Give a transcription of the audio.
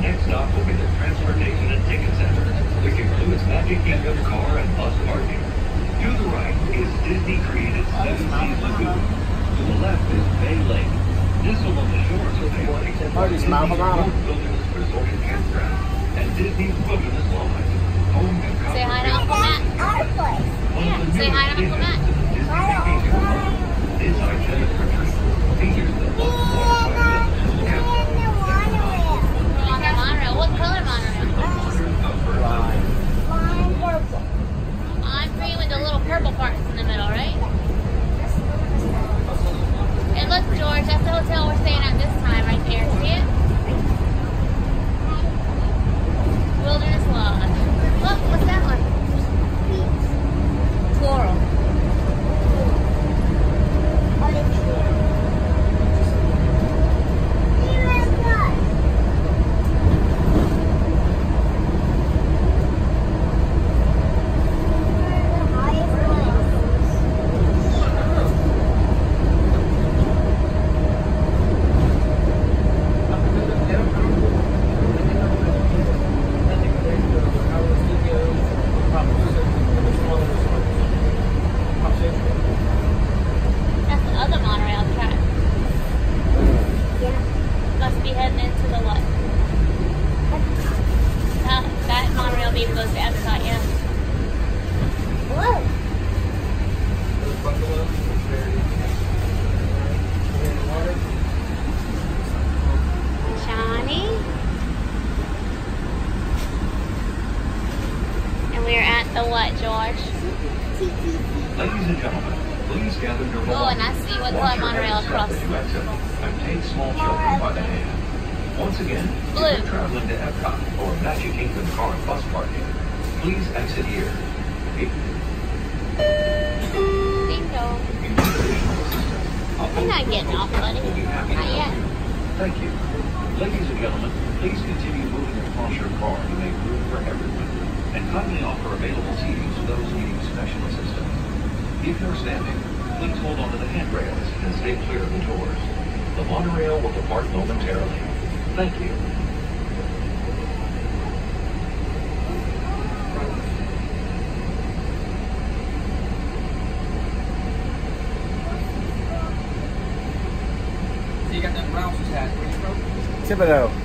next stop will be the Transportation and Ticket Center, which includes Magic Kingdom car and bus parking. To the right is Disney-created Seven Seas Lagoon. To the left is Bay Lake. Nestled on the shores of Bay Lake is Disney's Wilderness Resort and Campground and Disney's Wilderness Lodge. Home to say hi to Uncle Matt. Yeah, say hi to Uncle Matt. This itinerary retreat features the water Monorail. What color monorail? Lime green with the little purple parts in the middle, right? And look, George, that's the hotel we're staying at this time right there. See it? Wilderness Lodge. Look, what's that one? Floral. The what, George? Ladies and gentlemen, please gather your belongings. Oh, and I see what color monorail across. And take small children by the hand. Once again, blue. If you're traveling to Epcot or Magic Kingdom car and bus parking, please exit here. Bingo. We're not getting off, buddy. Not yet. Thank you. Ladies and gentlemen, please continue moving across your car to make room for everyone. And kindly offer available seating to those needing special assistance. If you're standing, please hold on to the handrails and stay clear of the doors. The monorail will depart momentarily. Thank you. So you got that Rouse's hat. Where you from? Thibodeau.